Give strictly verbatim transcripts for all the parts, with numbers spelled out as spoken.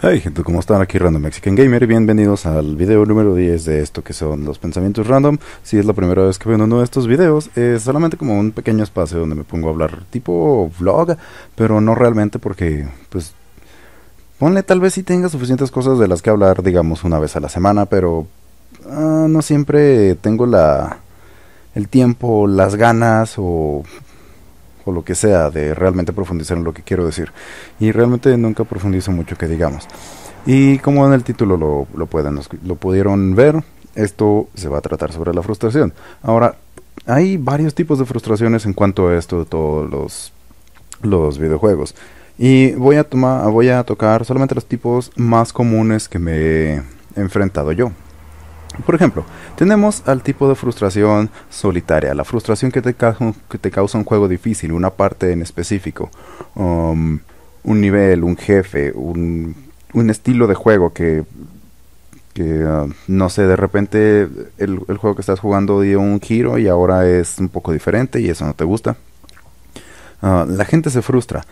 Hey gente, ¿cómo están? Aquí Random Mexican Gamer y bienvenidos al video número diez de esto que son los pensamientos random. Si es la primera vez que veo uno de estos videos, es solamente como un pequeño espacio donde me pongo a hablar tipo vlog, pero no realmente porque, pues, ponle tal vez si tenga suficientes cosas de las que hablar, digamos, una vez a la semana, pero ah, no siempre tengo la el tiempo, las ganas o o lo que sea de realmente profundizar en lo que quiero decir, y realmente nunca profundizo mucho que digamos, y como en el título lo, lo pueden lo pudieron ver, esto se va a tratar sobre la frustración. Ahora, hay varios tipos de frustraciones en cuanto a esto de todos los los videojuegos, y voy a tomar voy a tocar solamente los tipos más comunes que me he enfrentado yo. Por ejemplo, tenemos al tipo de frustración solitaria, la frustración que te, ca que te causa un juego difícil, una parte en específico, um, un nivel, un jefe, un, un estilo de juego que, que uh, no sé, de repente el, el juego que estás jugando dio un giro y ahora es un poco diferente y eso no te gusta. Uh, la gente se frustra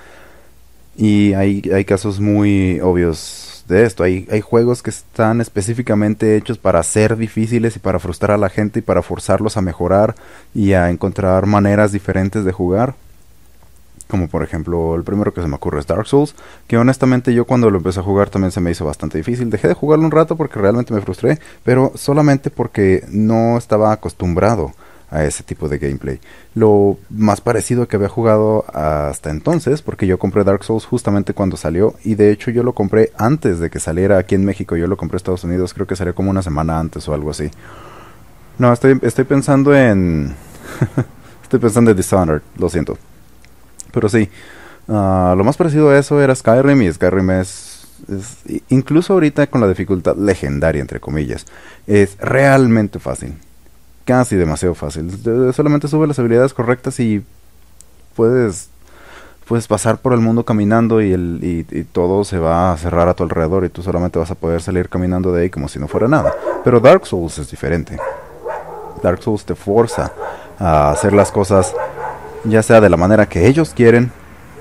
y hay, hay casos muy obvios de esto. Hay, hay juegos que están específicamente hechos para ser difíciles y para frustrar a la gente y para forzarlos a mejorar y a encontrar maneras diferentes de jugar. Como por ejemplo, el primero que se me ocurre es Dark Souls, que honestamente yo cuando lo empecé a jugar también se me hizo bastante difícil. Dejé de jugarlo un rato porque realmente me frustré, pero solamente porque no estaba acostumbrado a ese tipo de gameplay. Lo más parecido que había jugado hasta entonces, porque yo compré Dark Souls justamente cuando salió, y de hecho yo lo compré antes de que saliera aquí en México. Yo lo compré en Estados Unidos, creo que salió como una semana antes o algo así. No, estoy, estoy pensando en... estoy pensando en Dishonored, lo siento. Pero sí, uh, lo más parecido a eso era Skyrim, y Skyrim es... es incluso ahorita con la dificultad legendaria, entre comillas, es realmente fácil. Casi demasiado fácil. Solamente sube las habilidades correctas y puedes puedes pasar por el mundo caminando, y, el, y, y todo se va a cerrar a tu alrededor y tú solamente vas a poder salir caminando de ahí como si no fuera nada. Pero Dark Souls es diferente. Dark Souls te forza a hacer las cosas ya sea de la manera que ellos quieren,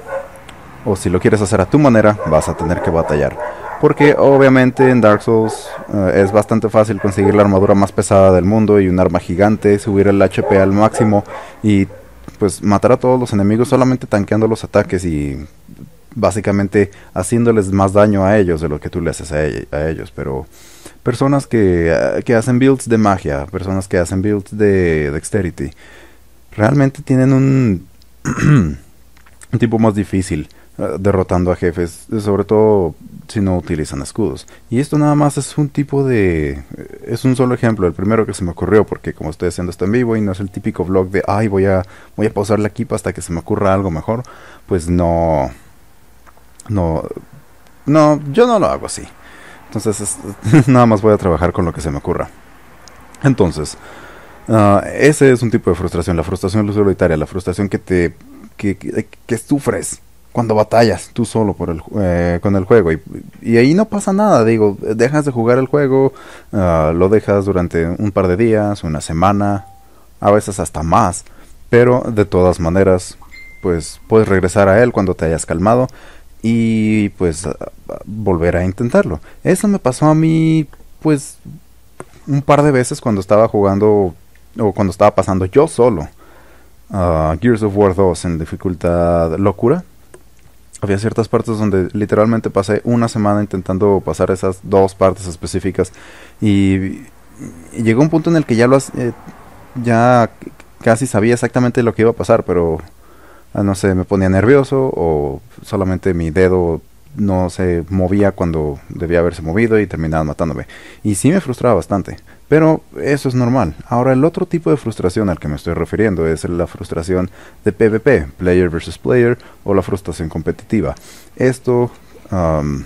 o si lo quieres hacer a tu manera vas a tener que batallar. Porque obviamente en Dark Souls uh, es bastante fácil conseguir la armadura más pesada del mundo y un arma gigante, subir el H P al máximo y pues matar a todos los enemigos solamente tanqueando los ataques y básicamente haciéndoles más daño a ellos de lo que tú le haces a, e a ellos. Pero personas que, uh, que hacen builds de magia, personas que hacen builds de dexterity, realmente tienen un, un tipo más difícil derrotando a jefes, sobre todo si no utilizan escudos. Y esto nada más es un tipo de... es un solo ejemplo, el primero que se me ocurrió, porque como estoy haciendo esto en vivo y no es el típico vlog de ay voy a voy a pausarle aquí hasta que se me ocurra algo mejor, pues no no no yo no lo hago así. Entonces es, nada más voy a trabajar con lo que se me ocurra. Entonces uh, ese es un tipo de frustración, la frustración solitaria, la frustración que te que, que, que sufres cuando batallas tú solo por el, eh, con el juego, y, y ahí no pasa nada, digo, dejas de jugar el juego, uh, lo dejas durante un par de días, una semana, a veces hasta más, pero de todas maneras pues puedes regresar a él cuando te hayas calmado y pues uh, volver a intentarlo. Eso me pasó a mí pues un par de veces cuando estaba jugando o cuando estaba pasando yo solo uh, Gears of War dos en dificultad locura. Había ciertas partes donde literalmente pasé una semana intentando pasar esas dos partes específicas, y, y llegó un punto en el que ya lo eh, ya casi sabía exactamente lo que iba a pasar, pero ah, no sé, me ponía nervioso o solamente mi dedo no se movía cuando debía haberse movido y terminaba matándome. Y sí me frustraba bastante, pero eso es normal. Ahora, el otro tipo de frustración al que me estoy refiriendo es la frustración de PvP, Player versus Player, o la frustración competitiva. Esto, um,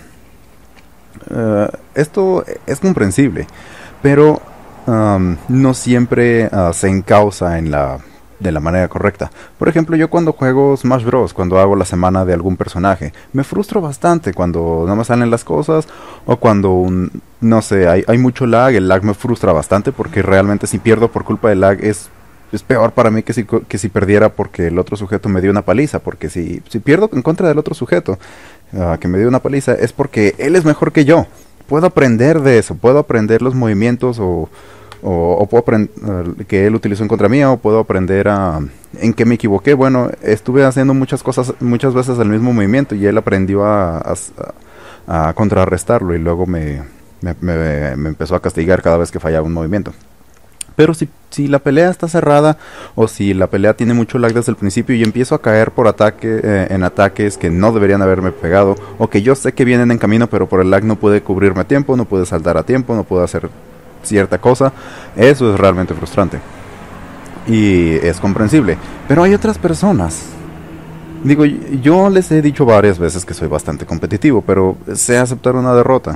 uh, esto es comprensible, pero um, no siempre uh, se encausa en la... de la manera correcta. Por ejemplo, yo cuando juego Smash Bros, cuando hago la semana de algún personaje, me frustro bastante cuando no me salen las cosas, o cuando un, no sé, hay, hay mucho lag. El lag me frustra bastante porque realmente si pierdo por culpa del lag es, es peor para mí que si, que si perdiera porque el otro sujeto me dio una paliza, porque si, si pierdo en contra del otro sujeto uh, que me dio una paliza, es porque él es mejor que yo. Puedo aprender de eso, puedo aprender los movimientos o, o, o puedo aprender uh, que él utilizó en contra mía, o puedo aprender a, en qué me equivoqué. Bueno, estuve haciendo muchas cosas, muchas veces el mismo movimiento y él aprendió a, a, a contrarrestarlo y luego me, me, me, me empezó a castigar cada vez que fallaba un movimiento. Pero si, si la pelea está cerrada o si la pelea tiene mucho lag desde el principio y empiezo a caer por ataque eh, en ataques que no deberían haberme pegado, o que yo sé que vienen en camino pero por el lag no puede cubrirme a tiempo, no puede saltar a tiempo, no puede hacer cierta cosa, eso es realmente frustrante. Y es comprensible. Pero hay otras personas. Digo, yo les he dicho varias veces que soy bastante competitivo, pero sé aceptar una derrota.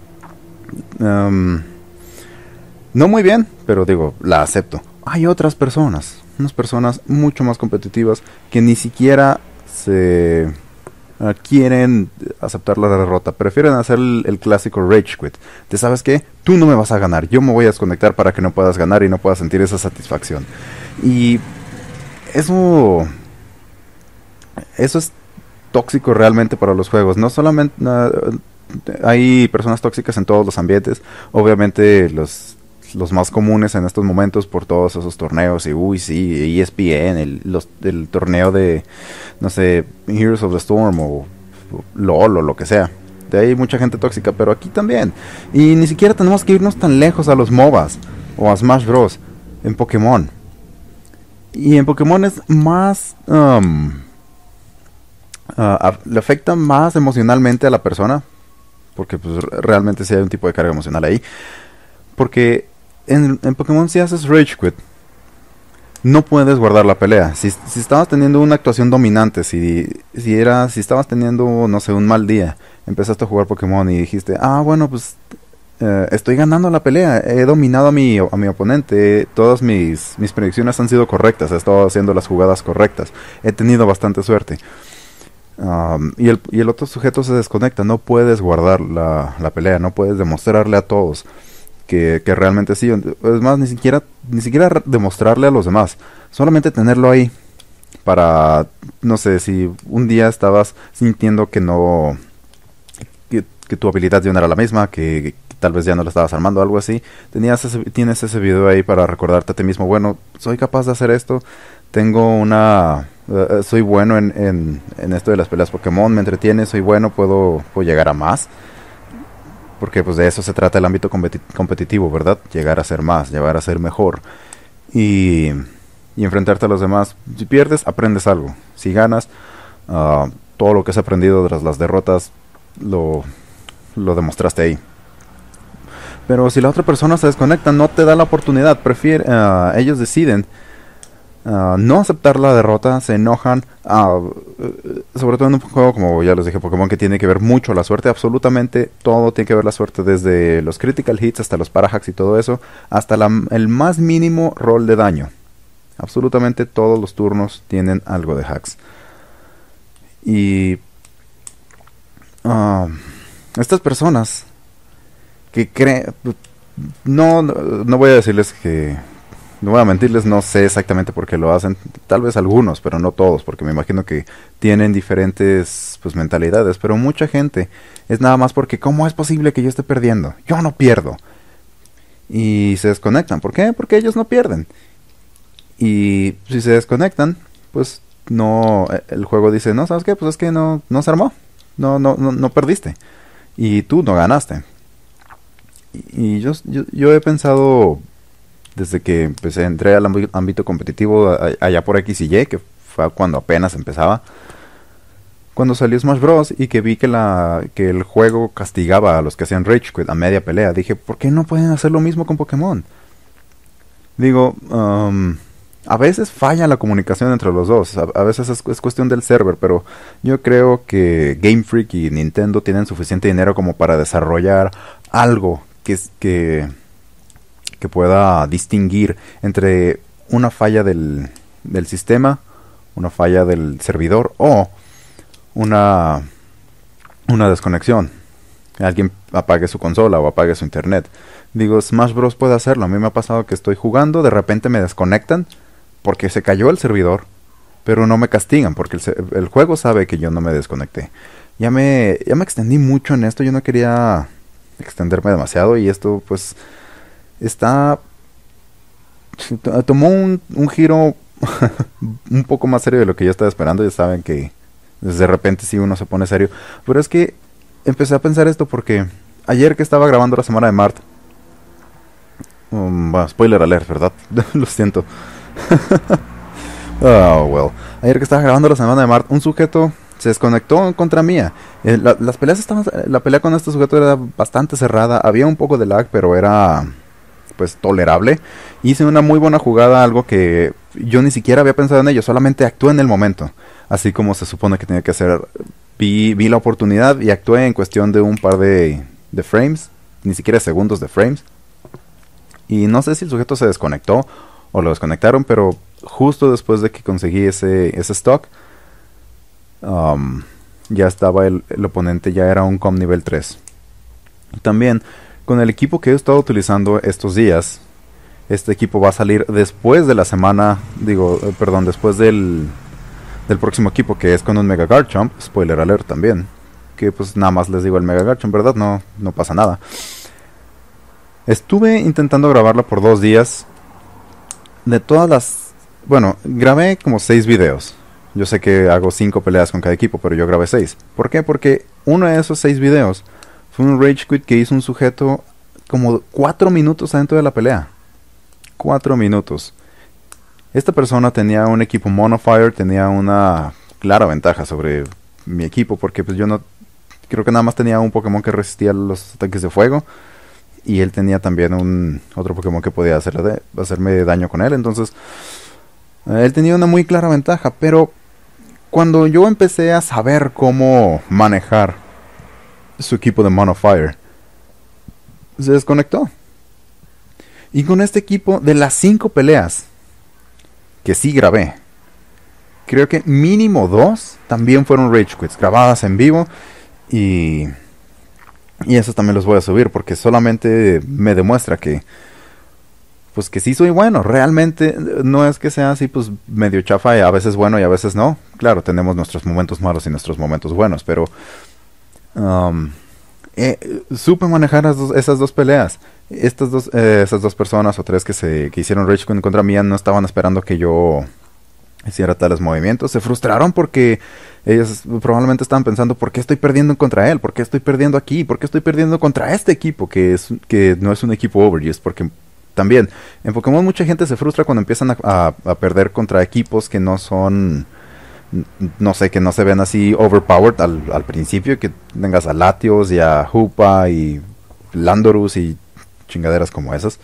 Um, No muy bien, pero digo, la acepto. Hay otras personas, unas personas mucho más competitivas que ni siquiera se uh, quieren aceptar la derrota. Prefieren hacer el, el clásico rage quit. ¿Te sabes qué? Tú no me vas a ganar. Yo me voy a desconectar para que no puedas ganar y no puedas sentir esa satisfacción. Y eso, eso es tóxico realmente para los juegos. No solamente uh, hay personas tóxicas en todos los ambientes. Obviamente los los más comunes en estos momentos por todos esos torneos y uy sí, E S P N, el, los, el torneo de no sé, Heroes of the Storm o, o LOL o lo que sea. De ahí hay mucha gente tóxica, pero aquí también. Y ni siquiera tenemos que irnos tan lejos a los MOBAs o a Smash Bros. En Pokémon. Y en Pokémon es más um, uh, le afecta más emocionalmente a la persona, porque pues realmente sí hay un tipo de carga emocional ahí. Porque En, en Pokémon si haces Rage Quit, no puedes guardar la pelea. Si, si estabas teniendo una actuación dominante, si, si, era, si estabas teniendo, no sé, un mal día, empezaste a jugar Pokémon y dijiste, ah, bueno, pues eh, estoy ganando la pelea, he dominado a mi, a mi oponente, todas mis, mis predicciones han sido correctas, he estado haciendo las jugadas correctas, he tenido bastante suerte. Um, y, el, y el otro sujeto se desconecta, no puedes guardar la, la pelea, no puedes demostrarle a todos Que, que realmente sí. Es más, ni siquiera ni siquiera demostrarle a los demás, solamente tenerlo ahí para, no sé, si un día estabas sintiendo que no que, que tu habilidad ya no era la misma, que, que tal vez ya no la estabas armando, algo así, tenías ese, tienes ese video ahí para recordarte a ti mismo, bueno, soy capaz de hacer esto, tengo una uh, soy bueno en, en, en esto de las peleas Pokémon, me entretiene, soy bueno, puedo, puedo llegar a más. Porque pues de eso se trata el ámbito competi competitivo, ¿verdad? Llegar a ser más, llegar a ser mejor. Y, y enfrentarte a los demás. Si pierdes, aprendes algo. Si ganas, uh, todo lo que has aprendido tras las derrotas, lo, lo demostraste ahí. Pero si la otra persona se desconecta, no te da la oportunidad. Prefiere, uh, ellos deciden Uh, no aceptar la derrota, se enojan, uh, sobre todo en un juego como ya les dije, Pokémon, que tiene que ver mucho la suerte, absolutamente todo tiene que ver la suerte, desde los critical hits hasta los parahacks y todo eso, hasta la, el más mínimo roll de daño. Absolutamente todos los turnos tienen algo de hacks. Y uh, estas personas que creen, no, no, no voy a decirles que no voy a mentirles, no sé exactamente por qué lo hacen. Tal vez algunos, pero no todos, porque me imagino que tienen diferentes pues mentalidades. Pero mucha gente es nada más porque ¿cómo es posible que yo esté perdiendo? Yo no pierdo. Y se desconectan. ¿Por qué? Porque ellos no pierden. Y si se desconectan, pues no, el juego dice, no, ¿sabes qué? Pues es que no, no se armó. No, no, no, no perdiste. Y tú no ganaste. Y, y yo, yo, yo he pensado, desde que empecé, entré al ámbito competitivo allá por X y Y, que fue cuando apenas empezaba, cuando salió Smash Bros. Y que vi que, la, que el juego castigaba a los que hacían Rage Quit a media pelea, dije, ¿por qué no pueden hacer lo mismo con Pokémon? Digo, um, a veces falla la comunicación entre los dos, a, a veces es, es cuestión del server, pero yo creo que Game Freak y Nintendo tienen suficiente dinero como para desarrollar algo que es que... que pueda distinguir entre una falla del, del sistema, una falla del servidor o una, una desconexión. Alguien apague su consola o apague su internet. Digo, Smash Bros. Puede hacerlo. A mí me ha pasado que estoy jugando, de repente me desconectan porque se cayó el servidor, pero no me castigan porque el, el juego sabe que yo no me desconecté. ya me, ya me extendí mucho en esto. Yo no quería extenderme demasiado y esto pues está... to- tomó un, un giro un poco más serio de lo que yo estaba esperando. Ya saben que de repente sí uno se pone serio. Pero es que empecé a pensar esto porque ayer que estaba grabando la semana de Mart, um, bueno, spoiler alert, ¿verdad? Lo siento. Oh, well. Ayer que estaba grabando la semana de Mart, un sujeto se desconectó en contra mía. Eh, la, las peleas estaban, la pelea con este sujeto era bastante cerrada. Había un poco de lag, pero era pues tolerable. Hice una muy buena jugada, algo que yo ni siquiera había pensado en ello, solamente actué en el momento, así como se supone que tenía que hacer. Vi, vi la oportunidad y actué en cuestión de un par de, de frames, ni siquiera segundos de frames. Y no sé si el sujeto se desconectó o lo desconectaron, pero justo después de que conseguí ese, ese stock, um, ya estaba el, el oponente, ya era un com nivel tres. También, con el equipo que he estado utilizando estos días, este equipo va a salir después de la semana, digo, eh, perdón, después del, del próximo equipo, que es con un Mega Garchomp, spoiler alert también, que pues nada más les digo el Mega Garchomp, ¿verdad? No, no pasa nada. Estuve intentando grabarla por dos días. De todas las... Bueno, grabé como seis videos. Yo sé que hago cinco peleas con cada equipo, pero yo grabé seis. ¿Por qué? Porque uno de esos seis videos fue un Rage Quit que hizo un sujeto como cuatro minutos adentro de la pelea. Cuatro minutos. Esta persona tenía un equipo Monofire, tenía una clara ventaja sobre mi equipo, porque pues yo no... Creo que nada más tenía un Pokémon que resistía los ataques de fuego. Y él tenía también un otro Pokémon que podía hacerle de, hacerme daño con él. Entonces, eh, él tenía una muy clara ventaja. Pero cuando yo empecé a saber cómo manejar su equipo de Monofire, se desconectó. Y con este equipo, de las cinco peleas que sí grabé, creo que mínimo dos también fueron Rage Quits, grabadas en vivo. Y... Y eso también los voy a subir porque solamente me demuestra que pues que sí soy bueno. Realmente no es que sea así pues medio chafa y a veces bueno y a veces no. Claro, tenemos nuestros momentos malos y nuestros momentos buenos, pero um, eh, supe manejar esas dos, esas dos peleas. Estas dos, eh, esas dos personas o tres que se que hicieron Rage Quit contra mí no estaban esperando que yo hiciera tales movimientos. Se frustraron porque ellos probablemente estaban pensando, ¿por qué estoy perdiendo contra él? ¿Por qué estoy perdiendo aquí? ¿Por qué estoy perdiendo contra este equipo? Que es que no es un equipo overused. Porque también en Pokémon mucha gente se frustra cuando empiezan a, a, a perder contra equipos que no son, no sé, que no se ven así overpowered al, al principio. Que tengas a Latios y a Hoopa y Landorus y chingaderas como esas.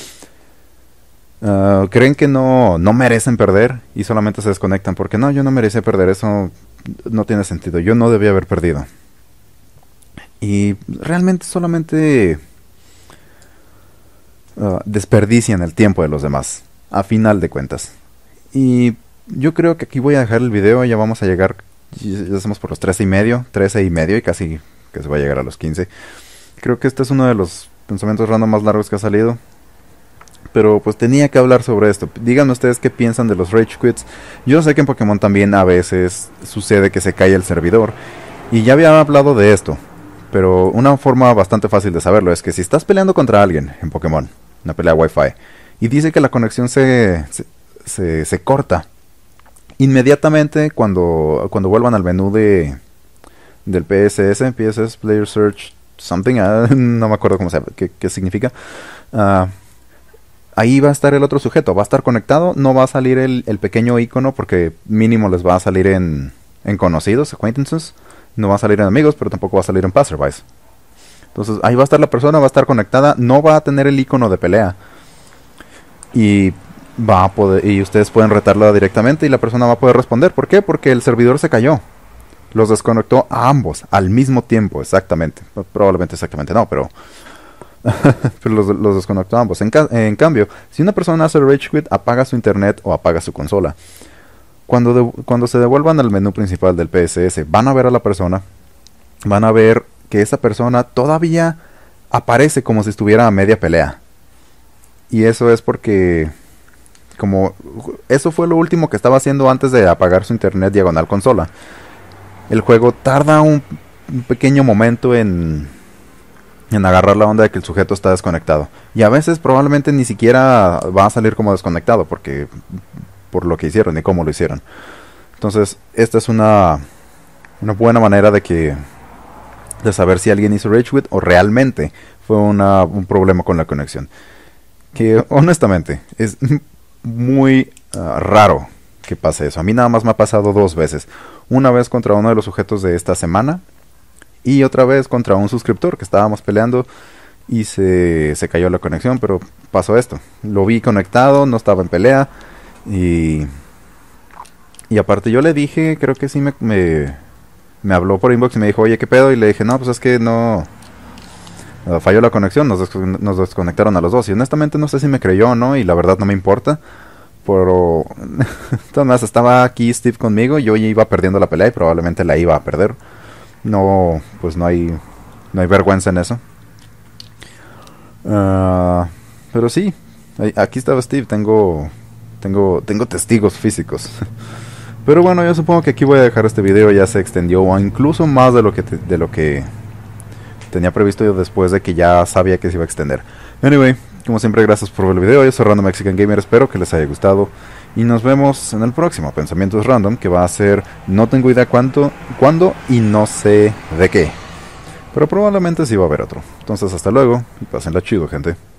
Uh, creen que no, no merecen perder y solamente se desconectan porque no, yo no merecía perder, eso no tiene sentido, yo no debía haber perdido. Y realmente solamente uh, desperdician el tiempo de los demás, a final de cuentas. Y yo creo que aquí voy a dejar el video, ya vamos a llegar, ya estamos por los trece y medio, trece y medio y casi que se va a llegar a los quince. Creo que este es uno de los pensamientos random más largos que ha salido. Pero pues tenía que hablar sobre esto. Díganme ustedes qué piensan de los Rage Quits. Yo sé que en Pokémon también a veces sucede que se cae el servidor. Y ya había hablado de esto. Pero una forma bastante fácil de saberlo es que si estás peleando contra alguien en Pokémon, una pelea Wi-Fi, y dice que la conexión se, se, se, se corta, inmediatamente cuando, cuando vuelvan al menú de del P S S, P S S Player Search Something, uh, no me acuerdo cómo se llama, qué, qué significa. Uh, Ahí va a estar el otro sujeto, va a estar conectado, no va a salir el, el pequeño icono porque mínimo les va a salir en, en conocidos, acquaintances, no va a salir en amigos, pero tampoco va a salir en passerbys. Entonces ahí va a estar la persona, va a estar conectada, no va a tener el icono de pelea y va a poder, y ustedes pueden retarla directamente y la persona va a poder responder. ¿Por qué? Porque el servidor se cayó. Los desconectó a ambos al mismo tiempo, exactamente. Probablemente exactamente no, pero... pero los, los desconectó ambos. En, ca en cambio, si una persona hace Rage Quit, apaga su internet o apaga su consola. Cuando, de cuando se devuelvan al menú principal del P S S, van a ver a la persona, van a ver que esa persona todavía aparece como si estuviera a media pelea. Y eso es porque, como eso fue lo último que estaba haciendo antes de apagar su internet diagonal consola. el juego tarda un, un pequeño momento en, en agarrar la onda de que el sujeto está desconectado. Y a veces probablemente ni siquiera va a salir como desconectado, porque por lo que hicieron y cómo lo hicieron. Entonces, esta es una, una buena manera de que de saber si alguien hizo rage quit o realmente fue una, un problema con la conexión. Que honestamente es muy uh, raro que pase eso. A mí nada más me ha pasado dos veces. Una vez contra uno de los sujetos de esta semana y otra vez contra un suscriptor que estábamos peleando y se, se cayó la conexión, pero pasó esto. Lo vi conectado, no estaba en pelea y, y aparte yo le dije, creo que sí me, me, me habló por inbox y me dijo, oye, ¿qué pedo? Y le dije, no, pues es que no... Uh, falló la conexión, nos, des nos desconectaron a los dos. Y honestamente no sé si me creyó o no, y la verdad no me importa. Pero... Entonces estaba aquí Steve conmigo, yo ya iba perdiendo la pelea y probablemente la iba a perder. No, pues no hay, no hay vergüenza en eso. Uh, pero sí, aquí estaba Steve, tengo, tengo, tengo testigos físicos. Pero bueno, yo supongo que aquí voy a dejar este video, ya se extendió o incluso más de lo que, te, de lo que tenía previsto yo después de que ya sabía que se iba a extender. Anyway, como siempre, gracias por ver el video, yo soy Random Mexican Gamer, espero que les haya gustado. Y nos vemos en el próximo Pensamientos Random, que va a ser, no tengo idea cuánto, cuándo y no sé de qué. Pero probablemente sí va a haber otro. Entonces hasta luego y pásenla chido, gente.